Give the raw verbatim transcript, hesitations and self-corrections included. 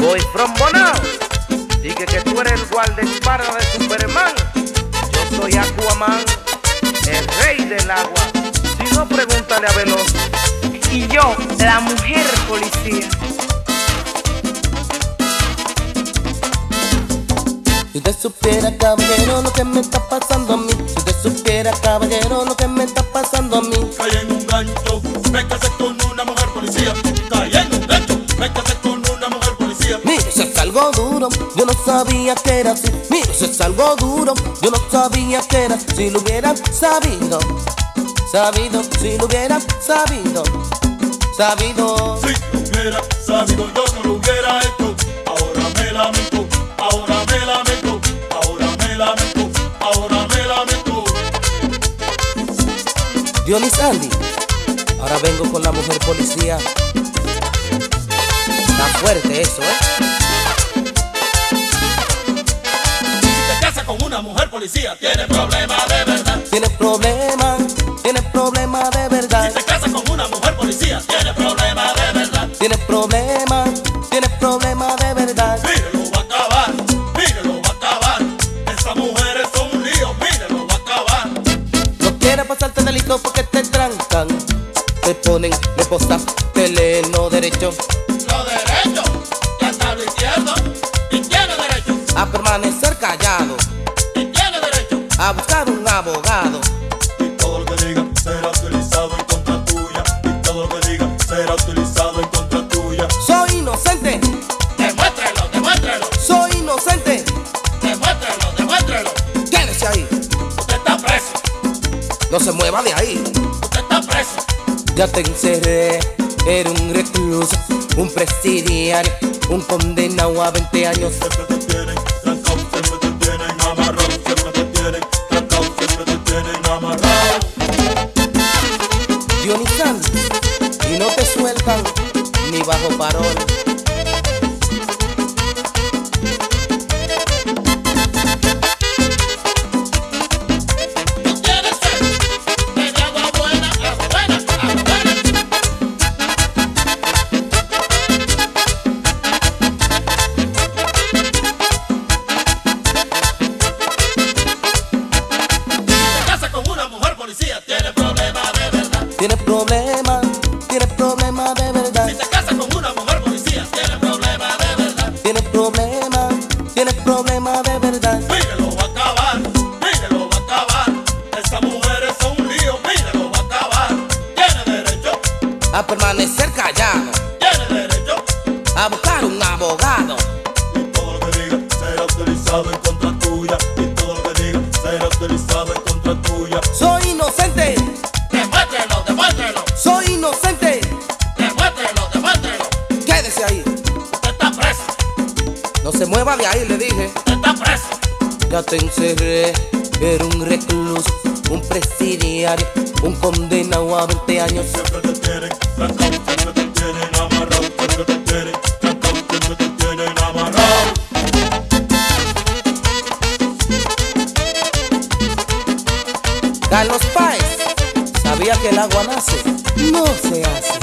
Soy from Bonao. Dije que tú eres el guardaespaldas de Superman. Yo soy Aquaman, el rey del agua. Si no, pregúntale a Veloz. Y yo, la mujer policía. Si usted supiera, caballero, lo que me está pasando a mí. Si usted supiera, caballero, lo que me está pasando a mí. Caí en un gancho, me casé con una mujer policía. Caí en un gancho, me casé con una mujer policía. Mira, eso es algo duro, yo no sabía que era así. Mira, eso es algo duro, yo no sabía que era. Si lo hubieran sabido, sabido, si lo hubieran sabido, sabido. Si lo hubiera sabido, yo no lo hubiera hecho. Ahora me lamento, ahora me lamento, ahora me lamento, ahora me lamento. Dionis Andy, ahora vengo con la mujer policía. Está fuerte eso, ¿eh? Si te casas con una mujer policía, tienes problemas de verdad. Tienes problemas, tienes problemas de verdad. Si te casas con una mujer policía, tienes problemas de verdad. Tienes problemas, tienes problemas de verdad. Mire, lo va a acabar, mire, lo va a acabar. Esas mujeres son un lío, mire, lo va a acabar. No quieres pasarte delito porque te trancan. Te ponen de postas, te leen lo derecho. Lo derecho, ya está lo izquierdo. Y tiene derecho, A permanecer callado, y tiene derecho. a buscar un abogado. Y todo lo que diga será utilizado en contra tuya. Y todo lo que diga será utilizado en contra tuya. Soy inocente, Demuéstrelo, demuéstrelo, soy inocente. demuéstrelo, demuéstrelo. Quédese ahí, Usted está preso, no se mueva de ahí. usted está preso. Ya te encerré, era un recluso, un presidiario, un condenado a veinte años. Siempre te tienen trancado, siempre te tienen amarrado. Siempre te tienen trancado, siempre te tienen amarrado. Dionis Andy, y no te sueltan ni bajo parol. Tú tienes sed de agua buena, agua buena, agua buena. Si te casas con una mujer policía, tienes problemas de verdad. Tienes problemas, tienes problemas de verdad. Si te casas con una mujer policía, tienes problemas de verdad. Tienes problemas, tienes problemas de verdad. Mire, lo va a acabar, mire, lo va a acabar. Esas mujeres son un lío, mire, lo va a acabar. Tiene derecho, A permanecer callado, tiene derecho. a buscar un abogado. Y todo lo que diga será utilizado en contra tuya. Y todo lo que diga será utilizado en contra tuya. Soy inocente, Demuéstrelo, demuéstrelo, soy inocente. demuéstrelo, demuéstrelo. Quédese ahí, Usted está preso, no se mueva de ahí, le dije. usted está preso. Ya te encerré, era un recluso, un presidiario, un condenado a veinte años. Siempre te tienen trancado, siempre te tienen amarrado. Siempre te tienen trancado, siempre te tienen amarrado. Carlos Páez sabía que el agua nace, no se hace.